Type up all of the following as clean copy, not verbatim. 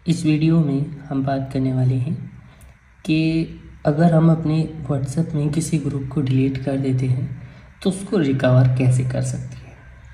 इस वीडियो में हम बात करने वाले हैं कि अगर हम अपने व्हाट्सएप में किसी ग्रुप को डिलीट कर देते हैं तो उसको रिकवर कैसे कर सकते हैं।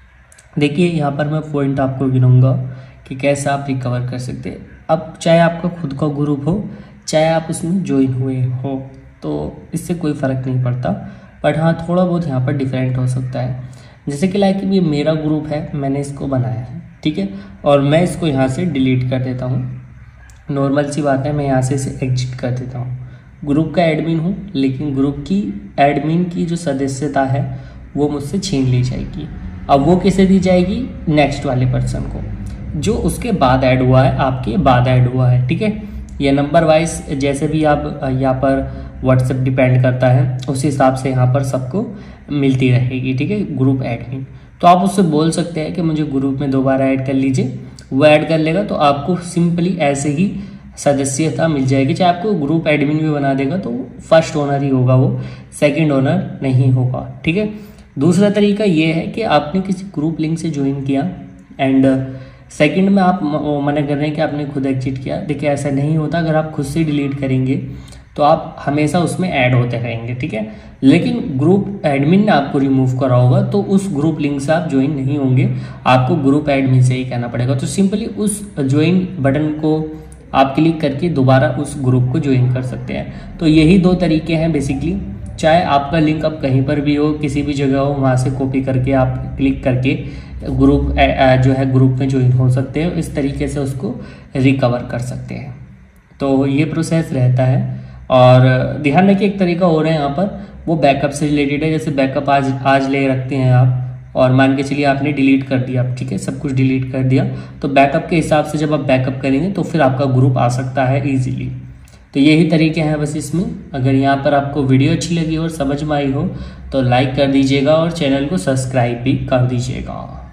देखिए यहाँ पर मैं पॉइंट आपको गिनाऊंगा कि कैसे आप रिकवर कर सकते हैं। अब चाहे आपका खुद का ग्रुप हो, चाहे आप उसमें ज्वाइन हुए हो, तो इससे कोई फ़र्क नहीं पड़ता। बट हाँ, थोड़ा बहुत यहाँ पर डिफरेंट हो सकता है। जैसे कि लाइक ये मेरा ग्रुप है, मैंने इसको बनाया है, ठीक है, और मैं इसको यहाँ से डिलीट कर देता हूँ। नॉर्मल सी बात है, मैं यहाँ से इसे एग्जिट कर देता हूँ। ग्रुप का एडमिन हूँ, लेकिन ग्रुप की एडमिन की जो सदस्यता है वो मुझसे छीन ली जाएगी। अब वो किसे दी जाएगी? नेक्स्ट वाले पर्सन को, जो उसके बाद ऐड हुआ है, आपके बाद ऐड हुआ है, ठीक है। ये नंबर वाइज जैसे भी आप यहाँ पर व्हाट्सएप डिपेंड करता है, उस हिसाब से यहाँ पर सबको मिलती रहेगी, ठीक है, ग्रुप एडमिन। तो आप उससे बोल सकते हैं कि मुझे ग्रुप में दोबारा ऐड कर लीजिए, वो ऐड कर लेगा। तो आपको सिंपली ऐसे ही सदस्यता मिल जाएगी। चाहे आपको ग्रुप एडमिन भी बना देगा तो फर्स्ट ओनर ही होगा, वो सेकंड ओनर नहीं होगा, ठीक है। दूसरा तरीका ये है कि आपने किसी ग्रुप लिंक से ज्वाइन किया एंड सेकंड में आप मना कर रहे हैं कि आपने खुद एग्जिट किया। देखिए ऐसा नहीं होता। अगर आप खुद से डिलीट करेंगे तो आप हमेशा उसमें ऐड होते रहेंगे, ठीक है। लेकिन ग्रुप एडमिन ने आपको रिमूव करा होगा तो उस ग्रुप लिंक से आप ज्वाइन नहीं होंगे, आपको ग्रुप एडमिन से ही कहना पड़ेगा। तो सिंपली उस ज्वाइन बटन को आप क्लिक करके दोबारा उस ग्रुप को ज्वाइन कर सकते हैं। तो यही दो तरीके हैं बेसिकली। चाहे आपका लिंक अब कहीं पर भी हो, किसी भी जगह हो, वहाँ से कॉपी करके आप क्लिक करके ग्रुप जो है ग्रुप में ज्वाइन हो सकते हैं। इस तरीके से उसको रिकवर कर सकते हैं। तो ये प्रोसेस रहता है। और ध्यान रखिए एक तरीका और है यहाँ पर, वो बैकअप से रिलेटेड है। जैसे बैकअप आज ले रखते हैं आप, और मान के चलिए आपने डिलीट कर दिया, ठीक है, सब कुछ डिलीट कर दिया, तो बैकअप के हिसाब से जब आप बैकअप करेंगे तो फिर आपका ग्रुप आ सकता है ईजिली। तो यही तरीके हैं बस इसमें। अगर यहाँ पर आपको वीडियो अच्छी लगी और समझ में आई हो तो लाइक कर दीजिएगा और चैनल को सब्सक्राइब भी कर दीजिएगा।